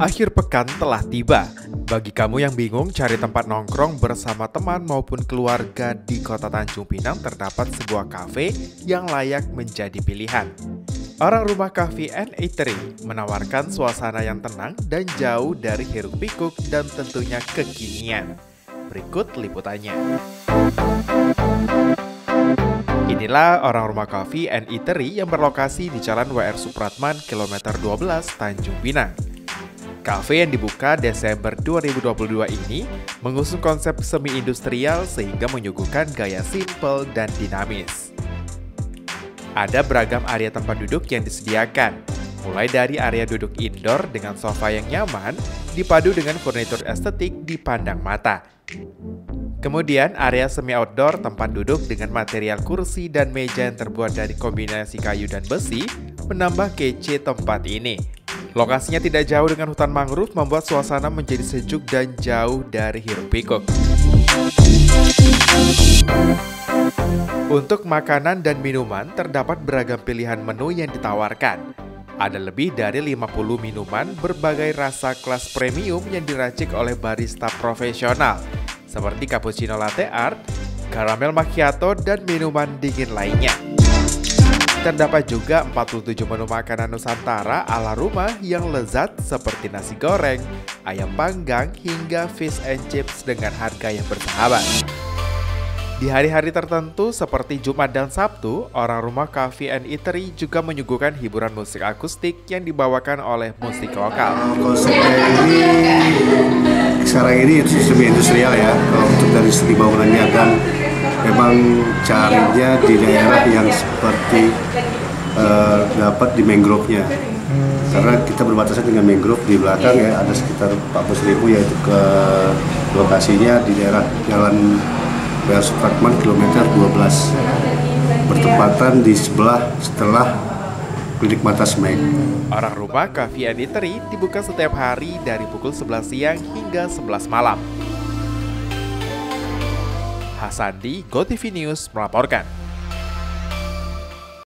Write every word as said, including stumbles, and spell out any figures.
Akhir pekan telah tiba. Bagi kamu yang bingung cari tempat nongkrong bersama teman maupun keluarga di kota Tanjung Pinang, terdapat sebuah kafe yang layak menjadi pilihan. Orang Rumah Coffee and Eatery menawarkan suasana yang tenang dan jauh dari hiruk-pikuk dan tentunya kekinian. Berikut liputannya. Inilah Orang Rumah Coffee and Eatery yang berlokasi di Jalan W R Supratman, kilometer dua belas, Tanjung Pinang. Kafe yang dibuka Desember dua ribu dua puluh dua ini mengusung konsep semi-industrial sehingga menyuguhkan gaya simple dan dinamis. Ada beragam area tempat duduk yang disediakan, mulai dari area duduk indoor dengan sofa yang nyaman, dipadu dengan furnitur estetik dipandang mata. Kemudian area semi-outdoor tempat duduk dengan material kursi dan meja yang terbuat dari kombinasi kayu dan besi menambah kece tempat ini. Lokasinya tidak jauh dengan hutan mangrove membuat suasana menjadi sejuk dan jauh dari hiruk-pikuk. Untuk makanan dan minuman terdapat beragam pilihan menu yang ditawarkan. Ada lebih dari lima puluh minuman berbagai rasa kelas premium yang diracik oleh barista profesional, seperti cappuccino latte art, caramel macchiato, dan minuman dingin lainnya. Terdapat juga empat puluh tujuh menu makanan Nusantara ala rumah yang lezat seperti nasi goreng, ayam panggang, hingga fish and chips dengan harga yang bersahabat. Di hari-hari tertentu seperti Jumat dan Sabtu, Orang Rumah Coffee and Eatery juga menyuguhkan hiburan musik akustik yang dibawakan oleh musik lokal. Konsepnya ini sekarang ini sistem industrial ya, kalau untuk dari segi bangunannya, dan memang carinya di daerah yang seperti uh, dapat di mangrove-nya. Karena kita berbatasan dengan mangrove di belakang ya, ada sekitar empat puluh ribu, yaitu ke lokasinya di daerah Jalan W R Supratman kilometer dua belas, bertepatan di sebelah setelah Klinik Mata Smack. Orang Rumah Coffee and Eatery dibuka setiap hari dari pukul sebelas siang hingga sebelas malam. Hasandi, GoTV News melaporkan.